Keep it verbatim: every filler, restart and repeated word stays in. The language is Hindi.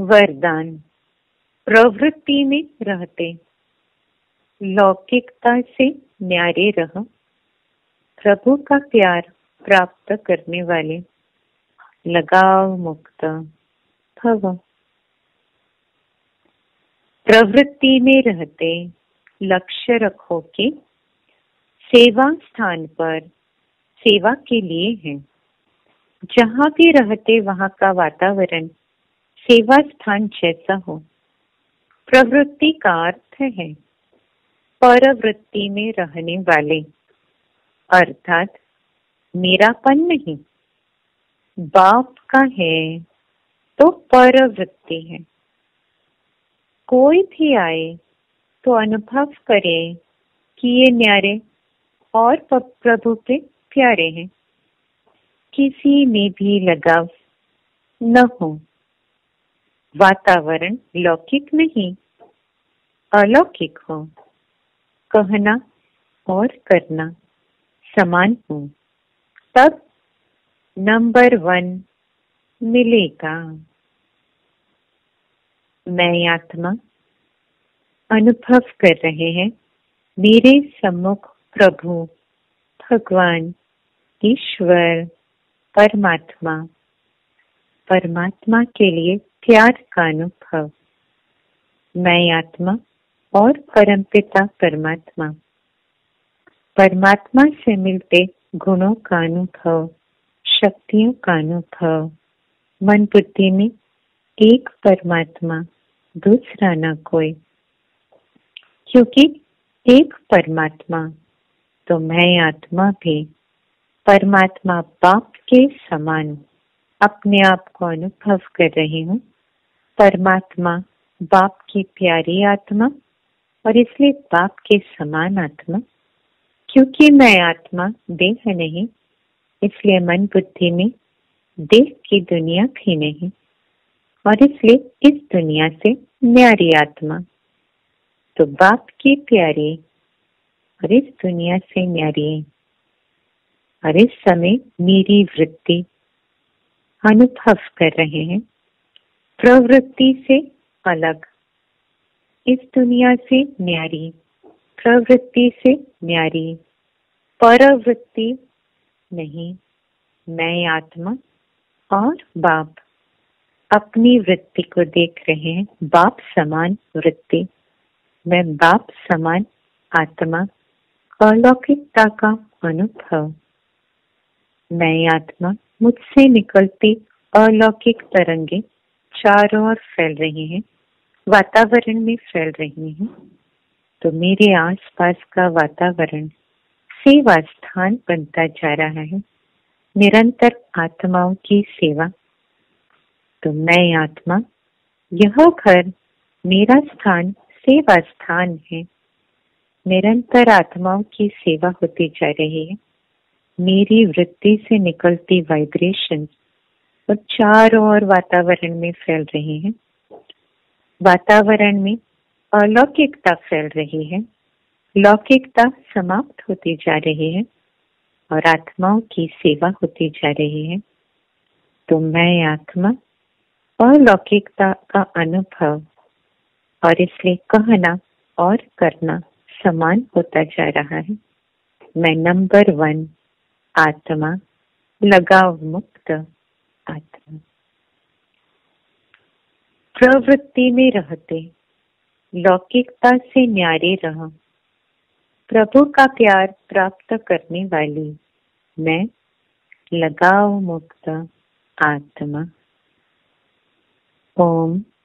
वरदान। प्रवृत्ति में रहते लौकिकता से न्यारे रह, प्रभु का प्यार प्राप्त करने वाले लगाव मुक्त भव। प्रवृत्ति में रहते लक्ष्य रखो कि सेवा स्थान पर सेवा के लिए है। जहाँ भी रहते वहाँ का वातावरण सेवा स्थान जैसा हो। प्रवृत्ति का अर्थ है परवृत्ति में रहने वाले, अर्थात मेरापन नहीं। बाप का है तो परवृत्ति है। कोई भी आए तो अनुभव करे कि ये न्यारे और प्रभु के प्यारे हैं। किसी में भी लगाव न हो। वातावरण लौकिक नहीं अलौकिक हो। कहना और करना समान हो, तब नंबर वन मिलेगा। मैं आत्मा अनुभव कर रहे हैं मेरे सम्मुख प्रभु भगवान ईश्वर परमात्मा। परमात्मा के लिए प्यार का अनुभव। मैं आत्मा और परमपिता परमात्मा। परमात्मा से मिलते गुणों का अनुभव, शक्तियों का अनुभव। मन बुद्धि में एक परमात्मा, दूसरा न कोई। क्योंकि एक परमात्मा तो मैं आत्मा भी परमात्मा बाप के समान अपने आप को अनुभव कर रही हूँ। परमात्मा बाप की प्यारी आत्मा और इसलिए बाप के समान आत्मा। क्योंकि मैं आत्मा देह नहीं, इसलिए मन बुद्धि में देह की दुनिया भी नहीं, और इसलिए इस दुनिया से न्यारी आत्मा। तो बाप की प्यारी और इस दुनिया से न्यारी। और इस समय मेरी वृत्ति अनुभव कर रहे हैं प्रवृत्ति से अलग, इस दुनिया से न्यारी, प्रवृत्ति से न्यारी, परवृत्ति नहीं। मैं आत्मा और बाप अपनी वृत्ति को देख रहे हैं बाप समान वृत्ति। मैं बाप समान आत्मा, अलौकिकता का अनुभव। मैं आत्मा मुझसे निकलती अलौकिक तरंगे चारों ओर फैल रही हैं, वातावरण में फैल रही हैं। तो मेरे आसपास का वातावरण सेवा स्थान बनता जा रहा है, निरंतर आत्माओं की सेवा। तो मैं आत्मा, यह घर मेरा स्थान सेवा स्थान है। निरंतर आत्माओं की सेवा होती जा रही है। मेरी वृत्ति से निकलती वाइब्रेशन और चारों ओर वातावरण में फैल रही है। वातावरण में अलौकिकता फैल रही है, लौकिकता समाप्त होती जा रही है और आत्माओं की सेवा होती जा रही है। तो मैं आत्मा अलौकिकता का अनुभव, और इसलिए कहना और करना समान होता जा रहा है। मैं नंबर वन आत्मा, लगाव मुक्त आत्मा। प्रवृत्ति में रहते लौकिकता से न्यारे रह, प्रभु का प्यार प्राप्त करने वाली मैं लगाव मुक्त आत्मा। ओम